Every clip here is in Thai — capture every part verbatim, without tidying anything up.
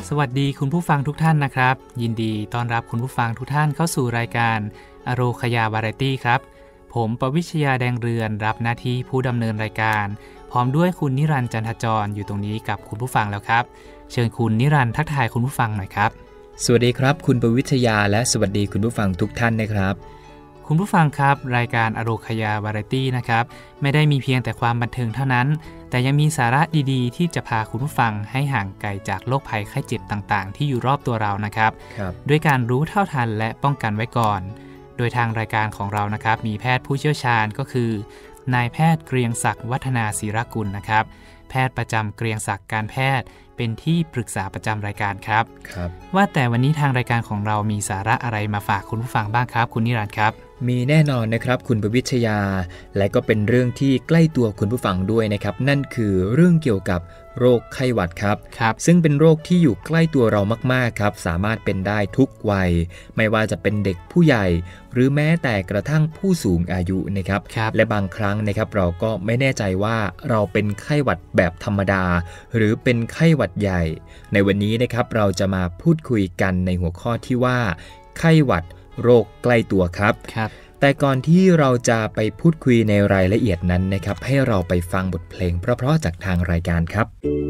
สวัสดีคุณผู้ฟังทุกท่านนะครับยินดีต้อนรับคุณผู้ฟังทุกท่านเข้าสู่รายการอโรคยาวาไรตี้ครับผมปวิชยาแดงเรือนรับหน้าที่ผู้ดำเนินรายการพร้อมด้วยคุณนิรันดร์จันทจรอยู่ตรงนี้กับคุณผู้ฟังแล้วครับเชิญคุณนิรันดร์ทักทายคุณผู้ฟังหน่อยครับสวัสดีครับคุณปวิชยาและสวัสดีคุณผู้ฟังทุกท่านนะครับคุณผู้ฟังครับรายการอโรคยาวาไรตี้นะครับไม่ได้มีเพียงแต่ความบันเทิงเท่านั้นแต่ยังมีสาระดีๆที่จะพาคุณผู้ฟังให้ห่างไกลจากโรคภัยไข้เจ็บต่างๆที่อยู่รอบตัวเรานะครับด้วยการรู้เท่าทันและป้องกันไว้ก่อนโดยทางรายการของเรานะครับมีแพทย์ผู้เชี่ยวชาญก็คือนายแพทย์เกรียงศักดิ์วัฒนาศิรกุลนะครับแพทย์ประจำเกรียงศักดิ์การแพทย์เป็นที่ปรึกษาประจำรายการครับครับว่าแต่วันนี้ทางรายการของเรามีสาระอะไรมาฝากคุณผู้ฟังบ้างครับคุณนิรันดร์ครับมีแน่นอนนะครับคุณปวิชยาและก็เป็นเรื่องที่ใกล้ตัวคุณผู้ฟังด้วยนะครับนั่นคือเรื่องเกี่ยวกับโรคไข้หวัดครับครับซึ่งเป็นโรคที่อยู่ใกล้ตัวเรามากๆครับสามารถเป็นได้ทุกวัยไม่ว่าจะเป็นเด็กผู้ใหญ่หรือแม้แต่กระทั่งผู้สูงอายุนะครับและบางครั้งนะครับเราก็ไม่แน่ใจว่าเราเป็นไข้หวัดแบบธรรมดาหรือเป็นไข้หวัดใหญ่ในวันนี้นะครับเราจะมาพูดคุยกันในหัวข้อที่ว่าไข้หวัดโรคใกล้ตัวครับครับแต่ก่อนที่เราจะไปพูดคุยในรายละเอียดนั้นนะครับให้เราไปฟังบทเพลงเพราะๆจากทางรายการครับ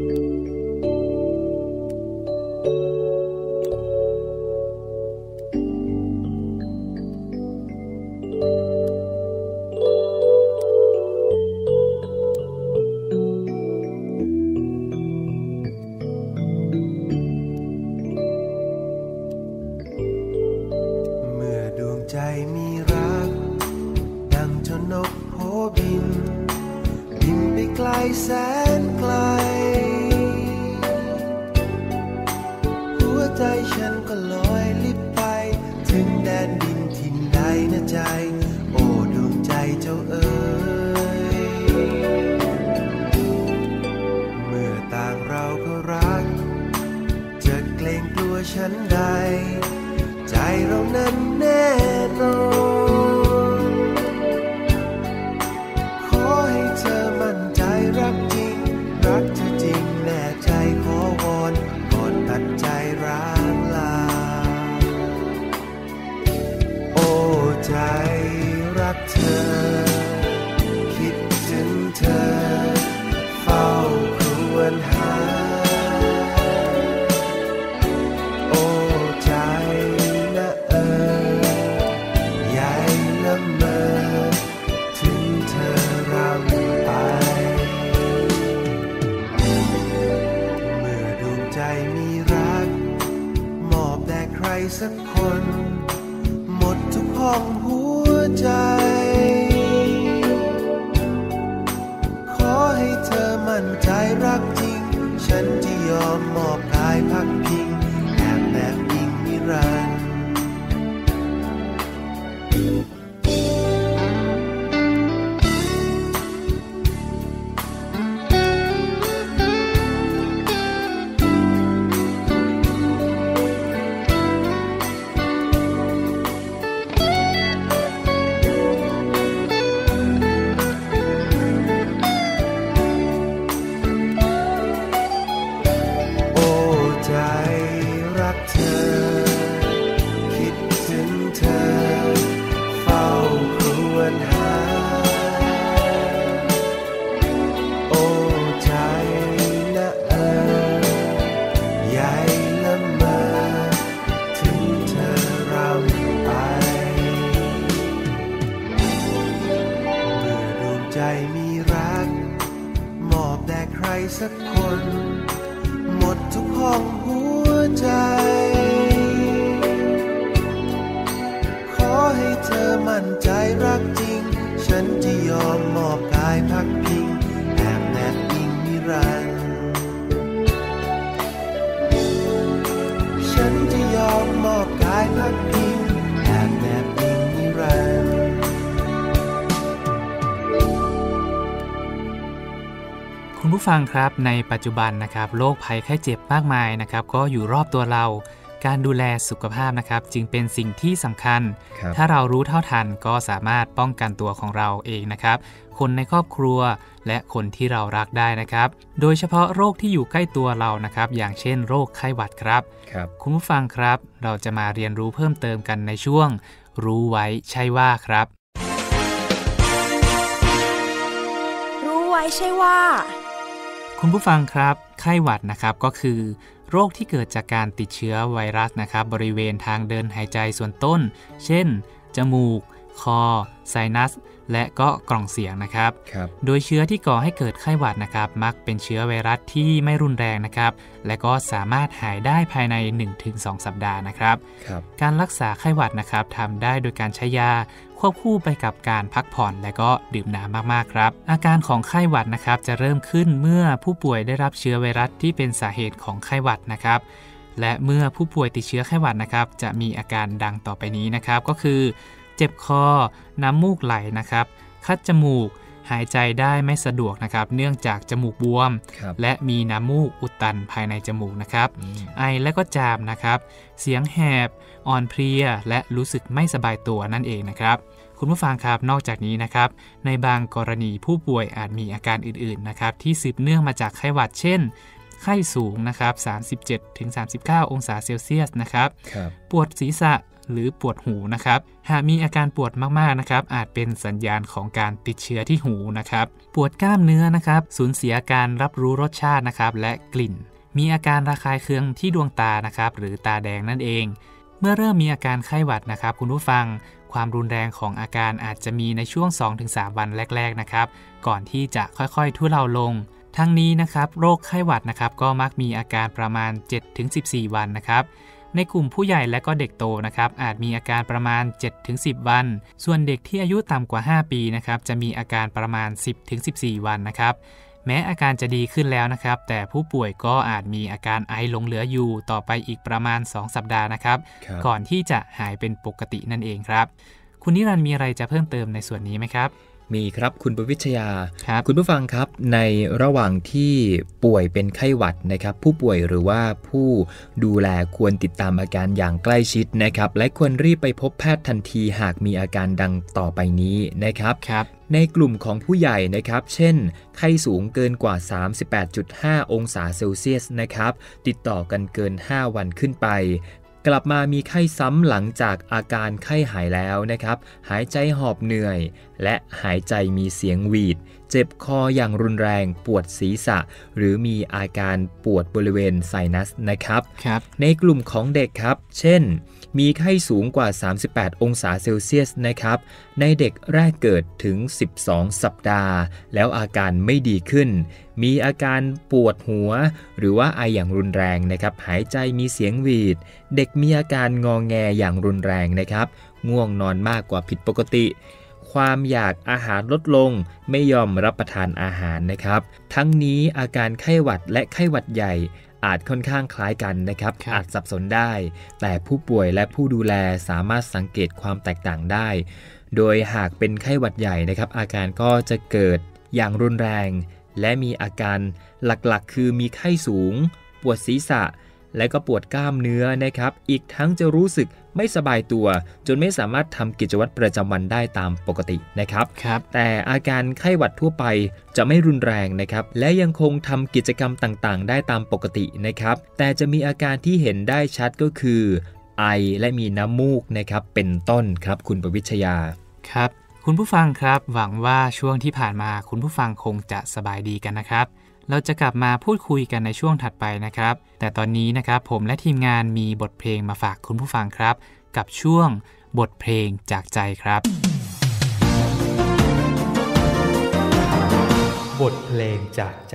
แสนไกลหัวใจฉันก็ลอยลิบไปถึงแดนดินถิ่นใดนะใจโอ้ดวงใจเจ้าเอ๋ยเมื่อต่างเราก็รักจะเกรงกลัวฉันใดใจเรานั้นแน่นอนขอให้เธอมั่นใจรักจริงรักเธอจริงแน่ใจขอวอนก่อนตัดใจร้างลาโอ้ใจรักเธอคิดถึงเธอเฝ้าครวญหาโอ้ใจนะเอ๋ยใหญ่ละเมอถึงเธอรำไปมีรักมอบแด่ใครสักคนหมดทุกห้องหัวใจขอให้เธอมั่นใจรักจริงฉันจะยอมมอบกายพักพิงแอบแนบอิงนิรันดร์สักคนหมดทุกห้องหัวใจขอให้เธอมั่นใจรักจริงฉันจะยอมมอบกายพักพิงแอบแนบอิงนิรันดร์ฉันจะยอมมอบกายพักพิงแอบแนบอิงนิรันดร์คุณผู้ฟังครับในปัจจุบันนะครับโรคภัยไข้เจ็บมากมายนะครับก็อยู่รอบตัวเราการดูแลสุขภาพนะครับจึงเป็นสิ่งที่สำคัญครับถ้าเรารู้เท่าทันก็สามารถป้องกันตัวของเราเองนะครับคนในครอบครัวและคนที่เรารักได้นะครับโดยเฉพาะโรคที่อยู่ใกล้ตัวเรานะครับอย่างเช่นโรคไข้หวัดครับครับคุณผู้ฟังครับเราจะมาเรียนรู้เพิ่มเติมกันในช่วงรู้ไว้ใช่ว่าครับรู้ไว้ใช่ว่าคุณผู้ฟังครับไข้หวัดนะครับก็คือโรคที่เกิดจากการติดเชื้อไวรัสนะครับบริเวณทางเดินหายใจส่วนต้นเช่นจมูกคอไซนัสและก็กล่องเสียงนะครับครับโดยเชื้อที่ก่อให้เกิดไข้หวัดนะครับมักเป็นเชื้อไวรัสที่ไม่รุนแรงนะครับและก็สามารถหายได้ภายใน หนึ่งถึงสอง สัปดาห์นะครับครับการรักษาไข้หวัดนะครับทำได้โดยการใช้ยาควบคู่ไปกับการพักผ่อนและก็ดื่มน้ำมากๆครับอาการของไข้หวัดนะครับจะเริ่มขึ้นเมื่อผู้ป่วยได้รับเชื้อไวรัสที่เป็นสาเหตุของไข้หวัดนะครับและเมื่อผู้ป่วยติดเชื้อไข้หวัดนะครับจะมีอาการดังต่อไปนี้นะครับก็คือเจ็บคอน้ำมูกไหลนะครับคัดจมูกหายใจได้ไม่สะดวกนะครับเนื่องจากจมูกบวมและมีน้ำมูกอุดตันภายในจมูกนะครับไอและก็จามนะครับเสียงแหบอ่อนเพลียและรู้สึกไม่สบายตัวนั่นเองนะครับคุณผู้ฟังครับนอกจากนี้นะครับในบางกรณีผู้ป่วยอาจมีอาการอื่นๆนะครับที่สืบเนื่องมาจากไข้หวัดเช่นไข้สูงนะครับ สามสิบเจ็ดถึงสามสิบเก้า องศาเซลเซียสนะครับปวดศีรษะหรือปวดหูนะครับหากมีอาการปวดมากๆนะครับอาจเป็นสัญญาณของการติดเชื้อที่หูนะครับปวดกล้ามเนื้อนะครับสูญเสียการรับรู้รสชาตินะครับและกลิ่นมีอาการระคายเคืองที่ดวงตานะครับหรือตาแดงนั่นเองเมื่อเริ่มมีอาการไข้หวัดนะครับคุณผู้ฟังความรุนแรงของอาการอาจจะมีในช่วง สองถึงสาม วันแรกๆนะครับก่อนที่จะค่อยๆทุเลาลงทั้งนี้นะครับโรคไข้หวัดนะครับก็มักมีอาการประมาณ เจ็ดถึงสิบสี่ วันนะครับในกลุ่มผู้ใหญ่และก็เด็กโตนะครับอาจมีอาการประมาณ เจ็ดถึงสิบ วันส่วนเด็กที่อายุต่ำกว่า ห้า ปีนะครับจะมีอาการประมาณ สิบถึงสิบสี่ วันนะครับแม้อาการจะดีขึ้นแล้วนะครับแต่ผู้ป่วยก็อาจมีอาการไอหลงเหลืออยู่ต่อไปอีกประมาณสองสัปดาห์นะครับก่อนที่จะหายเป็นปกตินั่นเองครับคุณนิรันดร์มีอะไรจะเพิ่มเติมในส่วนนี้ไหมครับมีครับคุณประวิชยาครับคุณผู้ฟังครับในระหว่างที่ป่วยเป็นไข้หวัดนะครับผู้ป่วยหรือว่าผู้ดูแลควรติดตามอาการอย่างใกล้ชิดนะครับและควรรีบไปพบแพทย์ทันทีหากมีอาการดังต่อไปนี้นะครับครับในกลุ่มของผู้ใหญ่นะครับเช่นไข้สูงเกินกว่า สามสิบแปดจุดห้า องศาเซลเซียสนะครับติดต่อกันเกินห้าวันขึ้นไปกลับมามีไข้ซ้ำหลังจากอาการไข้หายแล้วนะครับหายใจหอบเหนื่อยและหายใจมีเสียงหวีดเจ็บคออย่างรุนแรงปวดศีรษะหรือมีอาการปวดบริเวณไซนัสนะครับครับในกลุ่มของเด็กครับเช่นมีไข้สูงกว่าสามสิบแปดองศาเซลเซียสนะครับในเด็กแรกเกิดถึงสิบสองสัปดาห์แล้วอาการไม่ดีขึ้นมีอาการปวดหัวหรือว่าไออย่างรุนแรงนะครับหายใจมีเสียงหวีดเด็กมีอาการงอแงอย่างรุนแรงนะครับง่วงนอนมากกว่าผิดปกติความอยากอาหารลดลงไม่ยอมรับประทานอาหารนะครับทั้งนี้อาการไข้หวัดและไข้หวัดใหญ่อาจค่อนข้างคล้ายกันนะครับอาจสับสนได้แต่ผู้ป่วยและผู้ดูแลสามารถสังเกตความแตกต่างได้โดยหากเป็นไข้หวัดใหญ่นะครับอาการก็จะเกิดอย่างรุนแรงและมีอาการหลักๆคือมีไข้สูงปวดศีรษะและก็ปวดกล้ามเนื้อนะครับอีกทั้งจะรู้สึกไม่สบายตัวจนไม่สามารถทำกิจวัตรประจำวันได้ตามปกตินะครับครับแต่อาการไข้หวัดทั่วไปจะไม่รุนแรงนะครับและยังคงทำกิจกรรมต่างๆได้ตามปกตินะครับแต่จะมีอาการที่เห็นได้ชัดก็คือไอและมีน้ำมูกนะครับเป็นต้นครับคุณประวิชยาครับคุณผู้ฟังครับหวังว่าช่วงที่ผ่านมาคุณผู้ฟังคงจะสบายดีกันนะครับเราจะกลับมาพูดคุยกันในช่วงถัดไปนะครับแต่ตอนนี้นะครับผมและทีมงานมีบทเพลงมาฝากคุณผู้ฟังครับกับช่วงบทเพลงจากใจครับบทเพลงจากใจ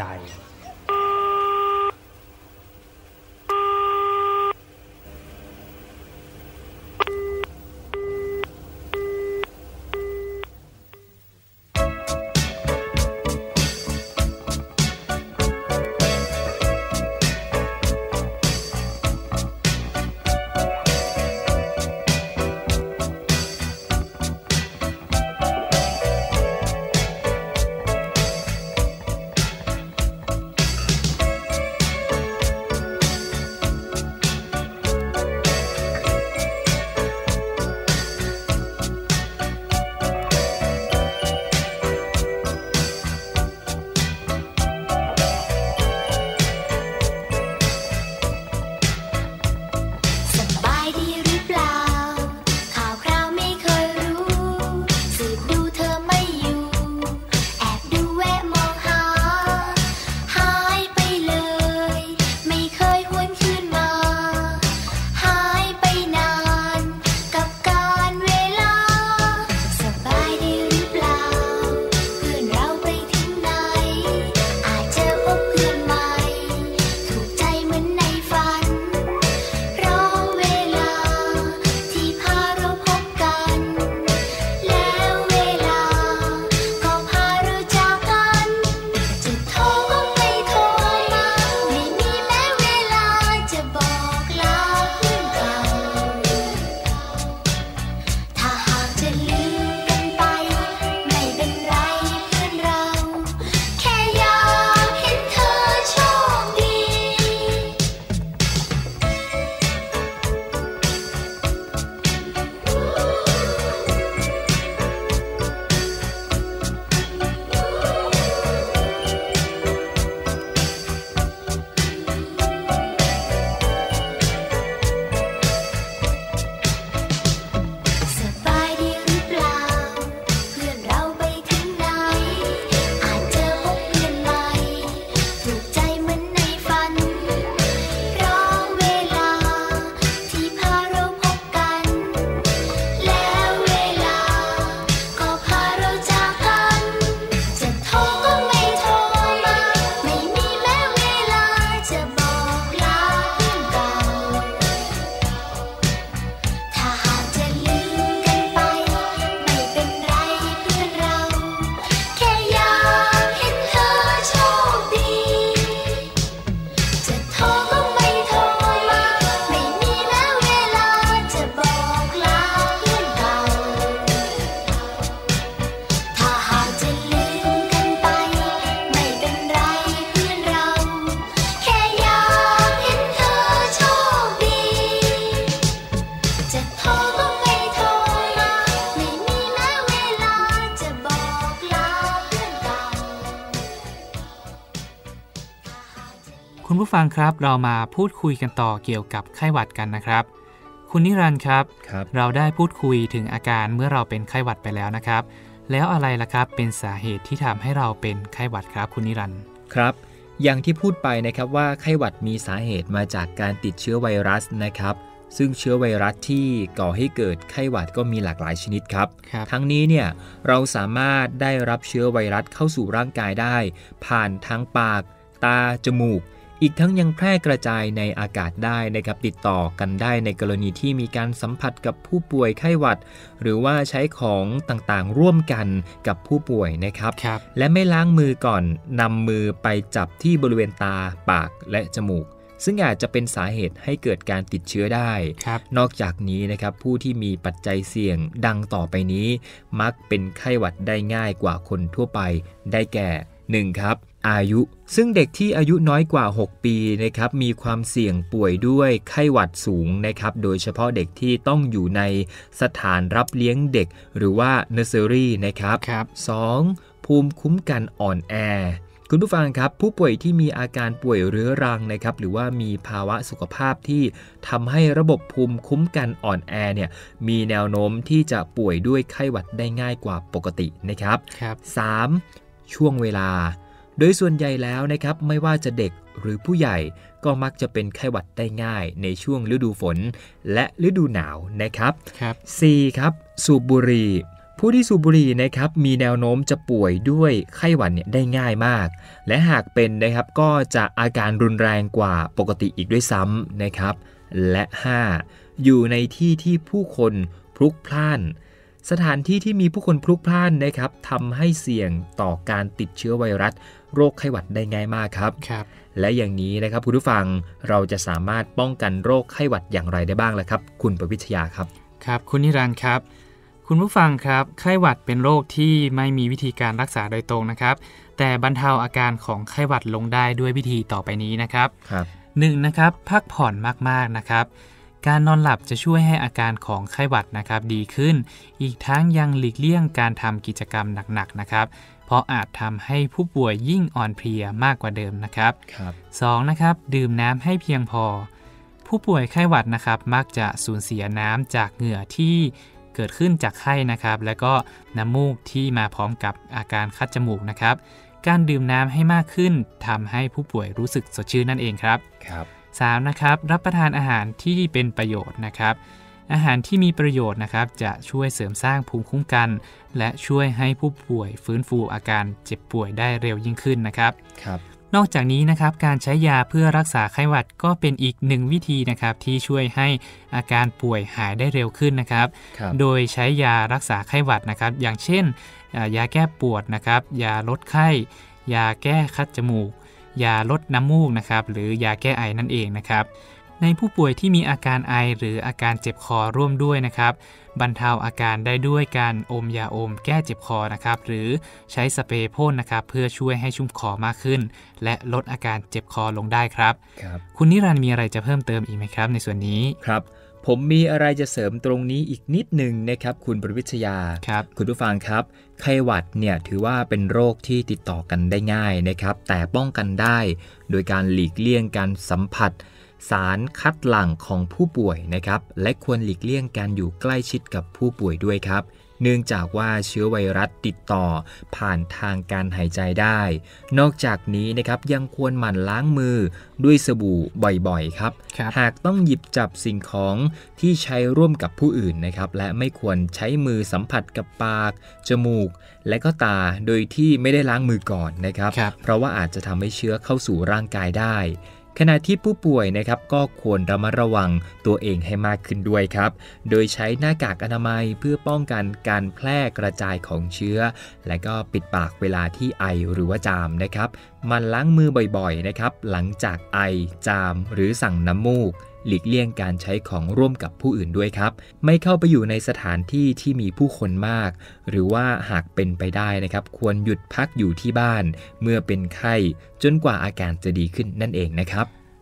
คุณผู้ฟังครับเรามาพูดคุยกันต่อเกี่ยวกับไข้หวัดกันนะครับคุณนิรันดร์ครับครับเราได้พูดคุยถึงอาการเมื่อเราเป็นไข้หวัดไปแล้วนะครับแล้วอะไรล่ะครับเป็นสาเหตุที่ทำให้เราเป็นไข้หวัดครับคุณนิรันดร์ครับอย่างที่พูดไปนะครับว่าไข้หวัดมีสาเหตุมาจากการติดเชื้อไวรัสนะครับซึ่งเชื้อไวรัสที่ก่อให้เกิดไข้หวัดก็มีหลากหลายชนิดครับทั้งนี้เนี่ยเราสามารถได้รับเชื้อไวรัสเข้าสู่ร่างกายได้ผ่านทางปากตาจมูกอีกทั้งยังแพร่กระจายในอากาศได้นะครับติดต่อกันได้ในกรณีที่มีการสัมผัสกับผู้ป่วยไข้หวัดหรือว่าใช้ของต่างๆร่วมกันกับผู้ป่วยนะครับและไม่ล้างมือก่อนนำมือไปจับที่บริเวณตาปากและจมูกซึ่งอาจจะเป็นสาเหตุให้เกิดการติดเชื้อได้นอกจากนี้นะครับผู้ที่มีปัจจัยเสี่ยงดังต่อไปนี้มักเป็นไข้หวัดได้ง่ายกว่าคนทั่วไปได้แก่ หนึ่ง. ครับอายุซึ่งเด็กที่อายุน้อยกว่าหกปีนะครับมีความเสี่ยงป่วยด้วยไข้หวัดสูงนะครับโดยเฉพาะเด็กที่ต้องอยู่ในสถานรับเลี้ยงเด็กหรือว่าเนอร์เซอรี่นะครับสองภูมิคุ้มกันอ่อนแอคุณผู้ฟังครับผู้ป่วยที่มีอาการป่วยเรื้อรังนะครับหรือว่ามีภาวะสุขภาพที่ทำให้ระบบภูมิคุ้มกันอ่อนแอเนี่ยมีแนวโน้มที่จะป่วยด้วยไข้หวัดได้ง่ายกว่าปกตินะครับสามช่วงเวลาโดยส่วนใหญ่แล้วนะครับไม่ว่าจะเด็กหรือผู้ใหญ่ก็มักจะเป็นไข้หวัดได้ง่ายในช่วงฤดูฝนและฤดูหนาวนะครับสี่ครับสูบบุหรี่ผู้ที่สูบบุหรี่นะครับมีแนวโน้มจะป่วยด้วยไข้หวัดเนี่ยได้ง่ายมากและหากเป็นนะครับก็จะอาการรุนแรงกว่าปกติอีกด้วยซ้ำนะครับและห้าอยู่ในที่ที่ผู้คนพลุกพล่านสถานที่ที่มีผู้คนพลุกพล่านนะครับทำให้เสี่ยงต่อการติดเชื้อไวรัสโรคไข้หวัดได้ง่ายมากครับครับและอย่างนี้นะครับคุณผู้ฟังเราจะสามารถป้องกันโรคไข้หวัดอย่างไรได้บ้างล่ะครับคุณประวิทยาครับครับคุณนิรันดร์ครับคุณผู้ฟังครับไข้หวัดเป็นโรคที่ไม่มีวิธีการรักษาโดยตรงนะครับแต่บรรเทาอาการของไข้หวัดลงได้ด้วยวิธีต่อไปนี้นะครับครับหนึ่งนะครับพักผ่อนมากๆนะครับการนอนหลับจะช่วยให้อาการของไข้หวัดนะครับดีขึ้นอีกทั้งยังหลีกเลี่ยงการทำกิจกรรมหนักๆนะครับเพราะอาจทำให้ผู้ป่วยยิ่งอ่อนเพลียมากกว่าเดิมนะครับครับสองนะครับดื่มน้ำให้เพียงพอผู้ป่วยไข้หวัดนะครับมักจะสูญเสียน้ำจากเหงื่อที่เกิดขึ้นจากไข้นะครับและก็น้ำมูกที่มาพร้อมกับอาการคัดจมูกนะครับการดื่มน้ำให้มากขึ้นทำให้ผู้ป่วยรู้สึกสดชื่นนั่นเองครับครับสามนะครับรับประทานอาหารที่เป็นประโยชน์นะครับอาหารที่มีประโยชน์นะครับจะช่วยเสริมสร้างภูมิคุ้มกันและช่วยให้ผู้ป่วยฟื้นฟูอาการเจ็บป่วยได้เร็วยิ่งขึ้นนะครับครับนอกจากนี้นะครับการใช้ยาเพื่อรักษาไข้หวัดก็เป็นอีกหนึ่งวิธีนะครับที่ช่วยให้อาการป่วยหายได้เร็วขึ้นนะครับโดยใช้ยารักษาไข้หวัดนะครับอย่างเช่นยาแก้ปวดนะครับยาลดไข้ยาแก้คัดจมูกยาลดน้ำมูกนะครับหรือยาแก้ไอนั่นเองนะครับในผู้ป่วยที่มีอาการไอหรืออาการเจ็บคอร่วมด้วยนะครับบรรเทาอาการได้ด้วยการอมยาอมแก้เจ็บคอนะครับหรือใช้สเปรย์พ่นนะครับเพื่อช่วยให้ชุ่มคอมากขึ้นและลดอาการเจ็บคอลงได้ครับครับคุณนิรันดร์มีอะไรจะเพิ่มเติมอีกไหมครับในส่วนนี้ครับผมมีอะไรจะเสริมตรงนี้อีกนิดนึงนะครับคุณประวิทยาครับคุณผู้ฟังครับไข้หวัดเนี่ยถือว่าเป็นโรคที่ติดต่อกันได้ง่ายนะครับแต่ป้องกันได้โดยการหลีกเลี่ยงการสัมผัสสารคัดหลั่งของผู้ป่วยนะครับและควรหลีกเลี่ยงการอยู่ใกล้ชิดกับผู้ป่วยด้วยครับเนื่องจากว่าเชื้อไวรัสติดต่อผ่านทางการหายใจได้นอกจากนี้นะครับยังควรหมั่นล้างมือด้วยสบู่บ่อยๆครับหากต้องหยิบจับสิ่งของที่ใช้ร่วมกับผู้อื่นนะครับและไม่ควรใช้มือสัมผัสกับปากจมูกและก็ตาโดยที่ไม่ได้ล้างมือก่อนนะครับเพราะว่าอาจจะทำให้เชื้อเข้าสู่ร่างกายได้ขณะที่ผู้ป่วยนะครับก็ควรระมัดระวังตัวเองให้มากขึ้นด้วยครับโดยใช้หน้ากากอนามัยเพื่อป้องกันการแพร่กระจายของเชื้อและก็ปิดปากเวลาที่ไอหรือว่าจามนะครับมันล้างมือบ่อยๆนะครับหลังจากไอจามหรือสั่งน้ำมูกหลีกเลี่ยงการใช้ของร่วมกับผู้อื่นด้วยครับไม่เข้าไปอยู่ในสถานที่ที่มีผู้คนมากหรือว่าหากเป็นไปได้นะครับควรหยุดพักอยู่ที่บ้านเมื่อเป็นไข้จนกว่าอาการจะดีขึ้นนั่นเองนะครับ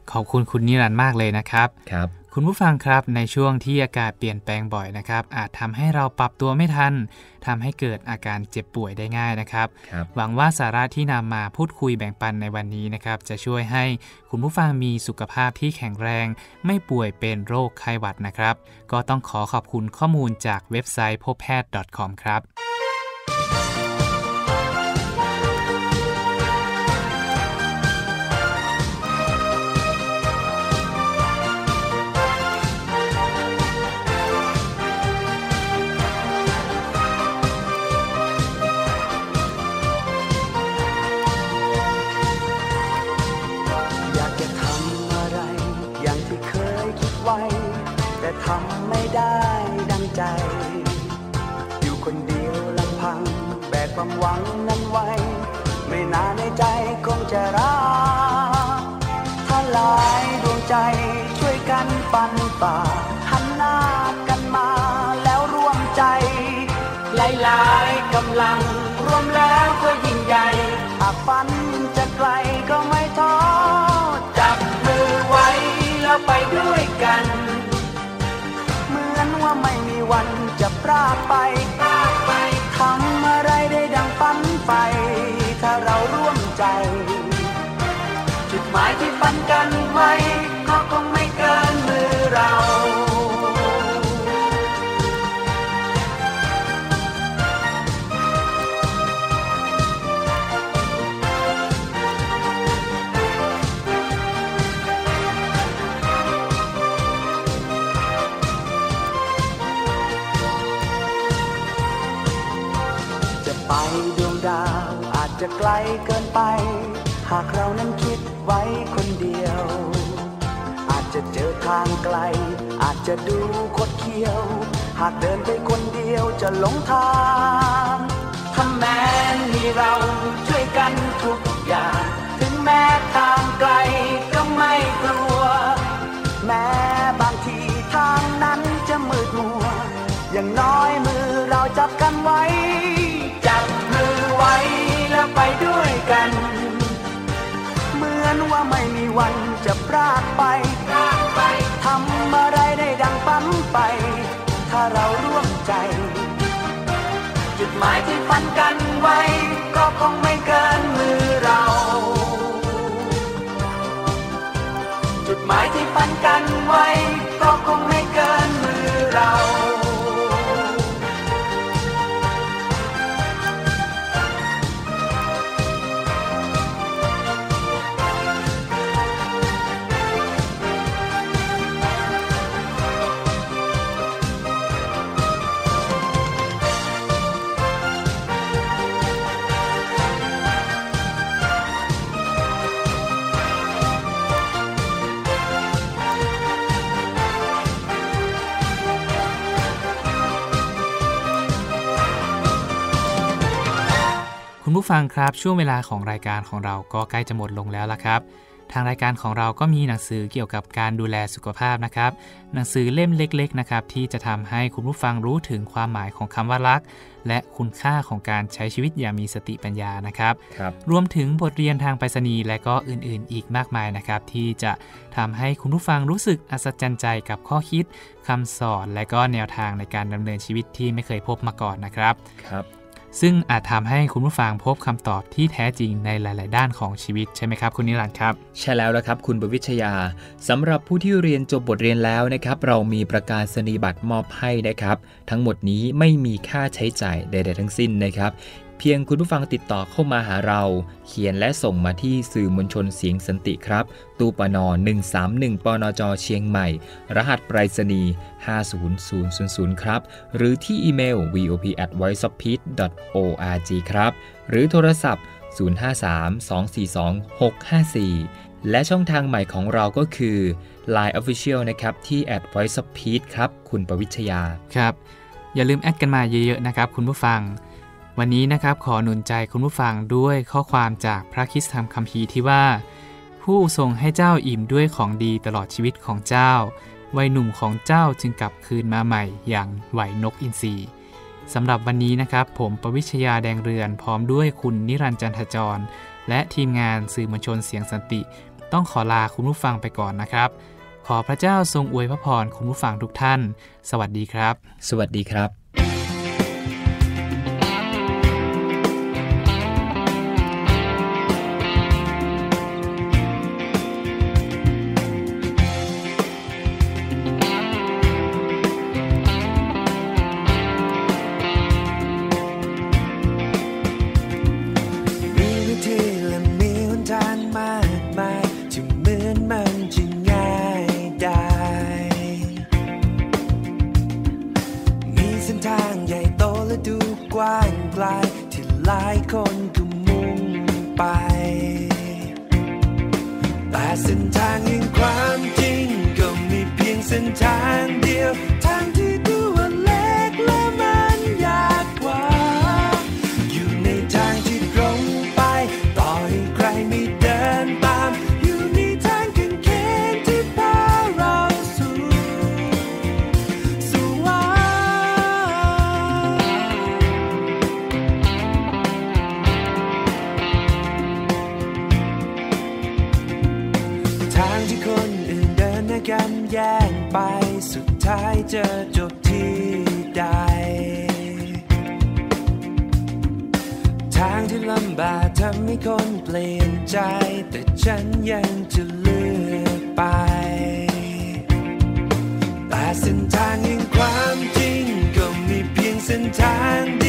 ขอบคุณคุณนิรันดร์มากเลยนะครับครับคุณผู้ฟังครับในช่วงที่อากาศเปลี่ยนแปลงบ่อยนะครับอาจทำให้เราปรับตัวไม่ทันทำให้เกิดอาการเจ็บป่วยได้ง่ายนะครับหวังว่าสาระที่นำมาพูดคุยแบ่งปันในวันนี้นะครับจะช่วยให้คุณผู้ฟังมีสุขภาพที่แข็งแรงไม่ป่วยเป็นโรคไข้หวัดนะครับก็ต้องขอขอบคุณข้อมูลจากเว็บไซต์ พบแพทย์ .com ครับแต่ทำไม่ได้ดังใจอยู่คนเดียวลำพังแบกความหวังนั้นไว้ไม่นานในใจคงจะร้างถ้าหลายดวงใจช่วยกันปันป่าหันหน้ากันมาแล้วร่วมใจหลายๆกำลังรวมแล้วก็ยิ่งใหญ่หากฝันจะไกลก็ไม่ท้อจับมือไว้แล้วไปด้วยกันว่าไม่มีวันจะพลาดไปทำอะไรได้ดังฝันไปถ้าเราร่วมใจจุดหมายที่ฝันกันไว้ก็คงไม่เกินมือเราไปดวงดาวอาจจะไกลเกินไปหากเรานั้นคิดไว้คนเดียวอาจจะเจอทางไกลอาจจะดูคดเคี้ยวหากเดินไปคนเดียวจะหลงทางถ้าแม้มีเราช่วยกันทุกอย่างถึงแม้ทางไกลก็ไม่กลัวแม้บางทีทางนั้นจะมืดมัวอย่างน้อยมือเราจับกันไว้จับมือไว้แล้วไปด้วยกันเหมือนว่าไม่มีวันจะพลาดไปทำอะไรได้ดังฝันไปถ้าเราร่วมใจจุดหมายที่ฝันกันไว้ก็คงไม่เกินมือเราจุดหมายที่ฝันกันไว้ก็คงไม่เกินมือเราคุณผู้ฟังครับช่วงเวลาของรายการของเราก็ใกล้จะหมดลงแล้วล่ะครับทางรายการของเราก็มีหนังสือเกี่ยวกับการดูแลสุขภาพนะครับหนังสือเล่มเล็กๆนะครับที่จะทำให้คุณผู้ฟังรู้ถึงความหมายของคำว่ารักและคุณค่าของการใช้ชีวิตอย่างมีสติปัญญานะครับครับรวมถึงบทเรียนทางไปรษณีย์และก็อื่นๆอีกมากมายนะครับที่จะทำให้คุณผู้ฟังรู้สึกอัศจรรย์ใจกับข้อคิดคำสอนและก็แนวทางในการดำเนินชีวิตที่ไม่เคยพบมาก่อนนะครับครับซึ่งอาจทำให้คุณผู้ฟังพบคำตอบที่แท้จริงในหลายๆด้านของชีวิตใช่ไหมครับคุณนิรันดร์ครับใช่แล้วละครับคุณประวิชยาสำหรับผู้ที่เรียนจบบทเรียนแล้วนะครับเรามีประกาศนียบัตรมอบให้นะครับทั้งหมดนี้ไม่มีค่าใช้จ่ายใดๆทั้งสิ้นนะครับเพียงคุณผู้ฟังติดต่อเข้ามาหาเราเขียนและส่งมาที่สื่อมวลชนเสียงสันติครับตู้ปนหนึ่งสามหนึ่งปนจเชียงใหม่รหัสไปรษณีย์ห้าศูนย์ศูนย์ศูนย์ศูนย์ครับหรือที่อีเมล วี โอ พี แอท ไวซ์ ออฟ พีช ดอท โอ อาร์ จี ครับหรือโทรศัพท์ศูนย์ ห้า สาม สอง สี่ สอง หก ห้า สี่และช่องทางใหม่ของเราก็คือ ไลน์ Official นะครับที่ แอท ไวซ์ ออฟ พีช ครับคุณประวิชยาครับอย่าลืมแอดกันมาเยอะๆนะครับคุณผู้ฟังวันนี้นะครับขอหนุนใจคุณผู้ฟังด้วยข้อความจากพระคริสตธรรมคัมภีร์ที่ว่าผู้ทรงให้เจ้าอิ่มด้วยของดีตลอดชีวิตของเจ้าวัยหนุ่มของเจ้าจึงกลับคืนมาใหม่อย่างไหวนกอินทรีสำหรับวันนี้นะครับผมประวิชยาแดงเรือนพร้อมด้วยคุณนิรันดร์จันทจรและทีมงานสื่อมวลชนเสียงสันติต้องขอลาคุณผู้ฟังไปก่อนนะครับขอพระเจ้าทรงอวยพระพรคุณผู้ฟังทุกท่านสวัสดีครับสวัสดีครับกว้างไกลที่หลายคนก็มุ่งไปแต่เส้นทางแห่งความจริงก็มีเพียงเส้นทางเดียวทางที่ดูว่าเล็กและมันยากกว่าอยู่ในทางที่ตรงไปต่อให้ใครไม่เดินตามอยู่ในทางกางเขนที่พาเราสู่สวรรค์กันแย่งไปสุดท้ายจะจบที่ใดทางที่ลำบากทำให้คนเปลี่ยนใจแต่ฉันยังจะเลือกไปแต่เส้นทางแห่งความจริงก็มีเพียงเส้นทาง